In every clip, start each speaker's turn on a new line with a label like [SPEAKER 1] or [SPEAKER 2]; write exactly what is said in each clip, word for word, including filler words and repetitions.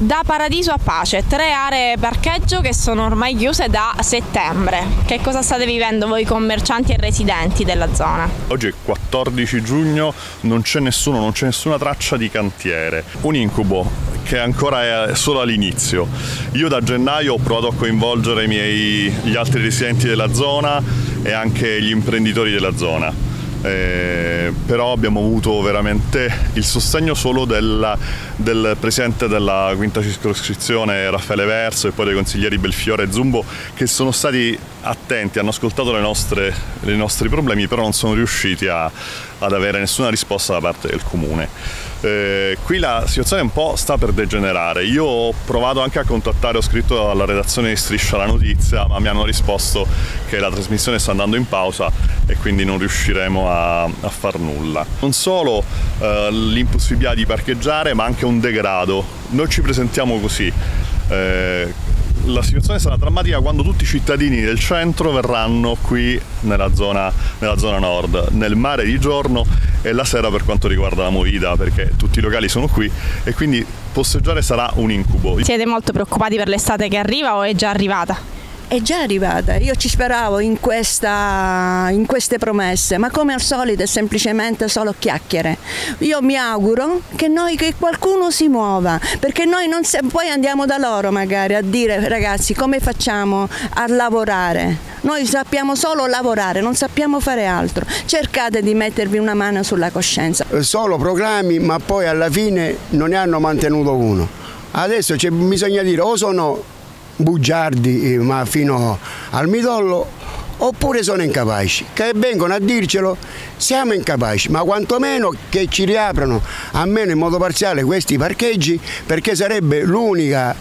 [SPEAKER 1] Da Paradiso a Pace, tre aree parcheggio che sono ormai chiuse da settembre. Che cosa state vivendo voi commercianti e residenti della zona?
[SPEAKER 2] Oggi è quattordici giugno, non c'è nessuno, non c'è nessuna traccia di cantiere. Un incubo che ancora è solo all'inizio. Io da gennaio ho provato a coinvolgere i miei, gli altri residenti della zona e anche gli imprenditori della zona. Eh, però abbiamo avuto veramente il sostegno solo del, del presidente della quinta circoscrizione Raffaele Verso e poi dei consiglieri Belfiore e Zumbo, che sono stati attenti, hanno ascoltato le nostre, i nostri problemi, però non sono riusciti a, ad avere nessuna risposta da parte del comune. Eh, qui la situazione un po' sta per degenerare. Io ho provato anche a contattare, ho scritto alla redazione di Striscia la Notizia, ma mi hanno risposto che la trasmissione sta andando in pausa e quindi non riusciremo a, a far nulla. Non solo eh, l'impossibilità di parcheggiare, ma anche un degrado. Noi ci presentiamo così. Eh, La situazione sarà drammatica quando tutti i cittadini del centro verranno qui nella zona, nella zona nord, nel mare di giorno e la sera per quanto riguarda la movida, perché tutti i locali sono qui e quindi posteggiare sarà un incubo.
[SPEAKER 1] Siete molto preoccupati per l'estate che arriva o è già arrivata?
[SPEAKER 3] È già arrivata, io ci speravo in, questa, in queste promesse, ma come al solito è semplicemente solo chiacchiere. Io mi auguro che, noi, che qualcuno si muova, perché noi non se, poi andiamo da loro magari a dire ragazzi come facciamo a lavorare. Noi sappiamo solo lavorare, non sappiamo fare altro. Cercate di mettervi una mano sulla coscienza.
[SPEAKER 4] Solo proclami, ma poi alla fine non ne hanno mantenuto uno. Adesso bisogna dire o sono bugiardi ma fino al midollo oppure sono incapaci, che vengono a dircelo, siamo incapaci, ma quantomeno che ci riaprano almeno in modo parziale questi parcheggi, perché sarebbe l'unica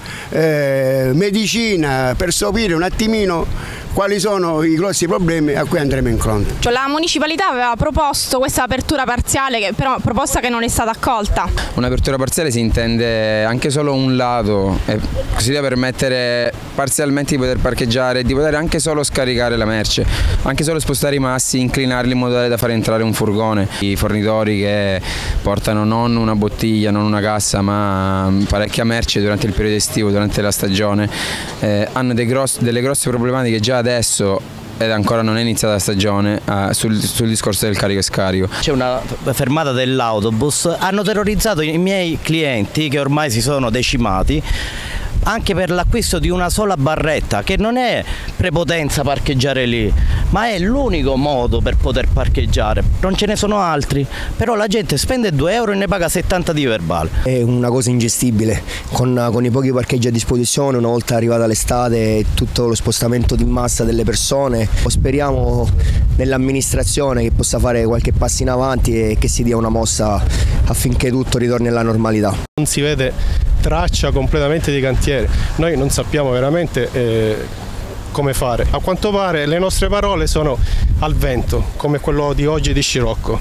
[SPEAKER 4] eh, medicina per sopire un attimino quali sono i grossi problemi a cui andremo incontro.
[SPEAKER 1] La municipalità aveva proposto questa apertura parziale, che però proposta che non è stata accolta.
[SPEAKER 5] Un'apertura parziale si intende anche solo un lato, eh, così da permettere parzialmente di poter parcheggiare, di poter anche solo scaricare la merce, anche solo spostare i massi, inclinarli in modo tale da far entrare un furgone. I fornitori che portano non una bottiglia, non una cassa, ma parecchia merce durante il periodo estivo, durante la stagione, eh, hanno dei grossi, delle grosse problematiche già adesso, ed ancora non è iniziata la stagione, uh, sul, sul discorso del carico e scarico.
[SPEAKER 6] C'è una fermata dell'autobus, hanno terrorizzato i miei clienti che ormai si sono decimati anche per l'acquisto di una sola barretta, che non è prepotenza parcheggiare lì, ma è l'unico modo per poter parcheggiare, non ce ne sono altri, però la gente spende due euro e ne paga settanta di verbale.
[SPEAKER 7] È una cosa ingestibile, con, con i pochi parcheggi a disposizione, una volta arrivata l'estate tutto lo spostamento di massa delle persone. Speriamo nell'amministrazione che possa fare qualche passo in avanti e che si dia una mossa affinché tutto ritorni alla normalità.
[SPEAKER 8] Non si vede traccia completamente di cantiere, noi non sappiamo veramente eh, come fare. A quanto pare le nostre parole sono al vento, come quello di oggi di Scirocco.